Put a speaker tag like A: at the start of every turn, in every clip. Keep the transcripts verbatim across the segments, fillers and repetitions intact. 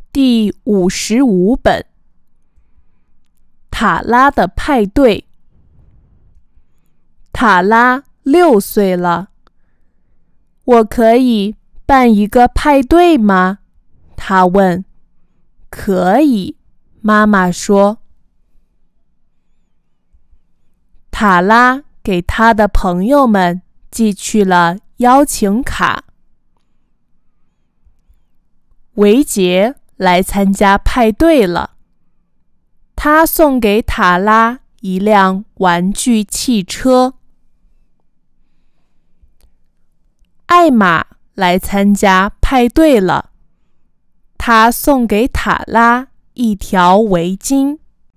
A: 第五十五本。塔拉的派对。塔拉六岁了。我可以办一个派对吗？他问。可以，妈妈说。塔拉给他的朋友们寄去了邀请卡。维杰来参加派对了，他送给塔拉一辆玩具汽车。艾玛来参加派对了，他送给塔拉一条围巾。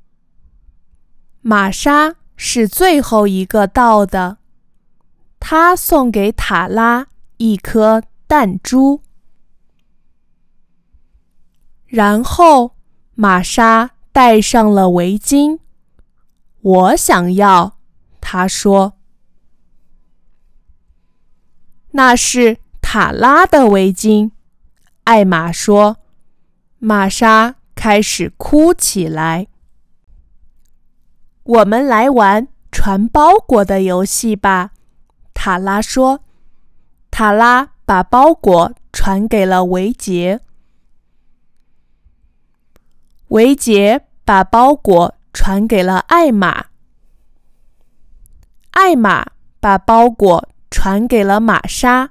A: 玛莎是最后一个到的，他送给塔拉一颗弹珠。然后玛莎戴上了围巾。我想要，她说。那是塔拉的围巾，艾玛说。玛莎开始哭起来。我们来玩传包裹的游戏吧，塔拉说。塔拉把包裹传给了维杰。维杰把包裹传给了艾玛。艾玛把包裹传给了玛莎。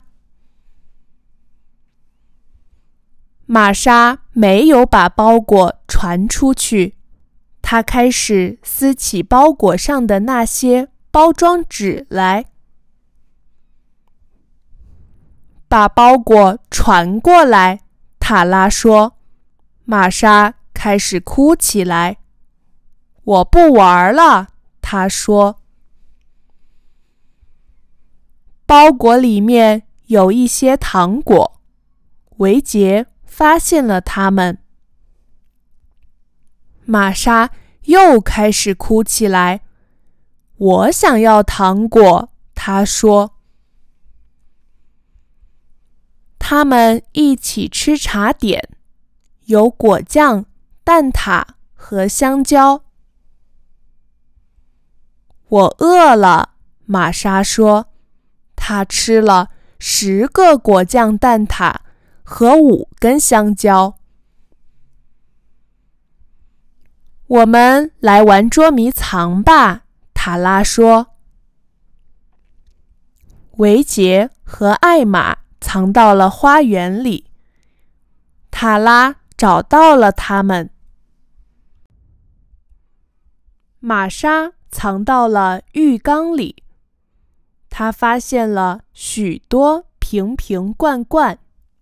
A: 玛莎没有把包裹传出去，她开始撕起包裹上的那些包装纸来。把包裹传过来，塔拉说。玛莎开始哭起来。我不玩了，她说。包裹里面有一些糖果，维杰发现了它们。玛莎又开始哭起来。我想要糖果，她说。他们一起吃茶点，有果酱、蛋挞和香蕉。我饿了，玛莎说。她吃了十个果酱蛋挞和五根香蕉。我们来玩捉迷藏吧，塔拉说。维杰和艾玛藏到了花园里。塔拉找到了他们。玛莎藏到了浴缸里。她发现了许多瓶瓶罐罐。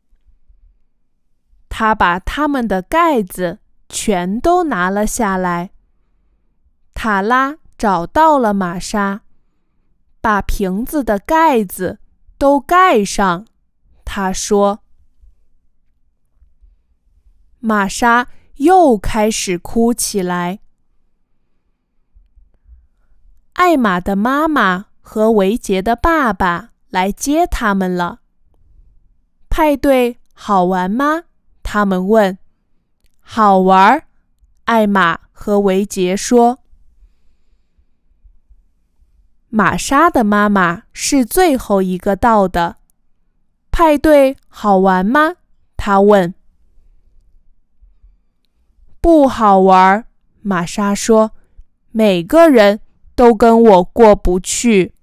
A: 她把它们的盖子全都拿了下来。塔拉找到了玛莎，把瓶子的盖子都盖上，她说。玛莎又开始哭起来。艾玛的妈妈和维杰的爸爸来接他们了。派对好玩吗？他们问。好玩，艾玛和维杰说。玛莎的妈妈是最后一个到的。派对好玩吗？她问。不好玩，玛莎说。每个人都跟我过不去。